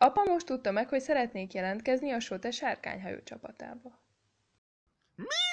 Apa most tudta meg, hogy szeretnék jelentkezni a Sote sárkányhajó csapatába. Mi?